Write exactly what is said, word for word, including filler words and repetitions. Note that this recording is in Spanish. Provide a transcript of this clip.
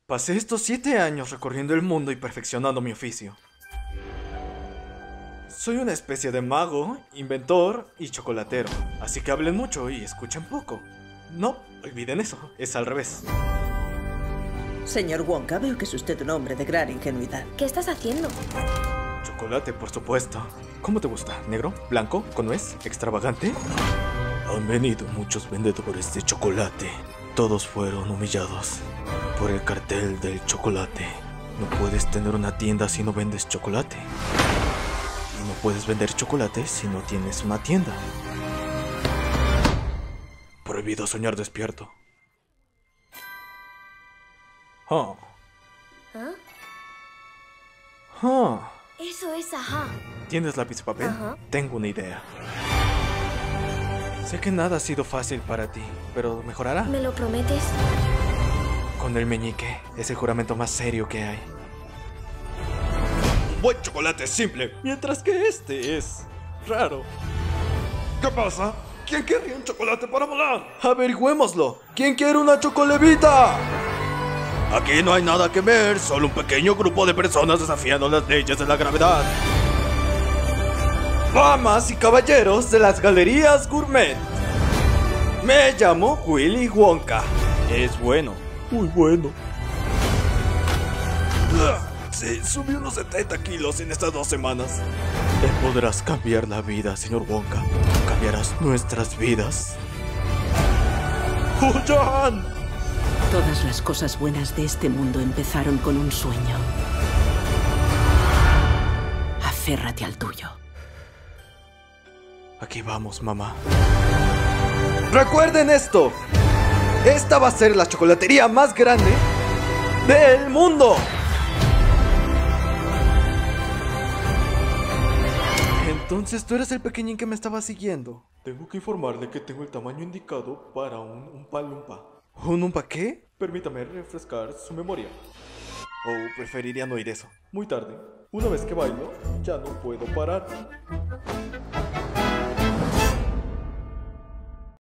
Pasé estos siete años recorriendo el mundo y perfeccionando mi oficio. Soy una especie de mago, inventor y chocolatero, así que hablen mucho y escuchen poco. No, olviden eso, es al revés. Señor Wonka, veo que es usted un hombre de gran ingenuidad. ¿Qué estás haciendo? Chocolate, por supuesto. ¿Cómo te gusta? ¿Negro? ¿Blanco? ¿Con nuez? ¿Extravagante? Han venido muchos vendedores de chocolate. Todos fueron humillados por el cartel del chocolate. No puedes tener una tienda si no vendes chocolate. Y no puedes vender chocolate si no tienes una tienda. Prohibido soñar despierto. Huh. ¿Ah? Huh. Eso es ajá. ¿Tienes lápiz y papel? Ajá. Tengo una idea. Sé que nada ha sido fácil para ti, pero mejorará. ¿Me lo prometes? Con el meñique, es el juramento más serio que hay. Un buen chocolate es simple, mientras que este es raro. ¿Qué pasa? ¿Quién querría un chocolate para volar? Averigüémoslo. ¿Quién quiere una chocolevita? Aquí no hay nada que ver, solo un pequeño grupo de personas desafiando las leyes de la gravedad. Damas y caballeros de las galerías gourmet. Me llamo Willy Wonka. Es bueno, muy bueno. Sí, subí unos setenta kilos en estas dos semanas. Te podrás cambiar la vida, señor Wonka. Cambiarás nuestras vidas. ¡Huyan! Todas las cosas buenas de este mundo empezaron con un sueño. Aférrate al tuyo. Aquí vamos, mamá. ¡Recuerden esto! Esta va a ser la chocolatería más grande del mundo. Entonces tú eres el pequeñín que me estaba siguiendo. Tengo que informarle que tengo el tamaño indicado para un Oompa Loompa. ¿Un Oompa qué? Permítame refrescar su memoria. O preferiría no oír eso. Muy tarde. Una vez que bailo, ya no puedo parar.